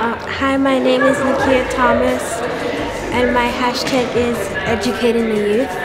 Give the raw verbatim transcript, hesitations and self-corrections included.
Uh, hi, my name is Nakia Thomas, and my hashtag is educating the youth.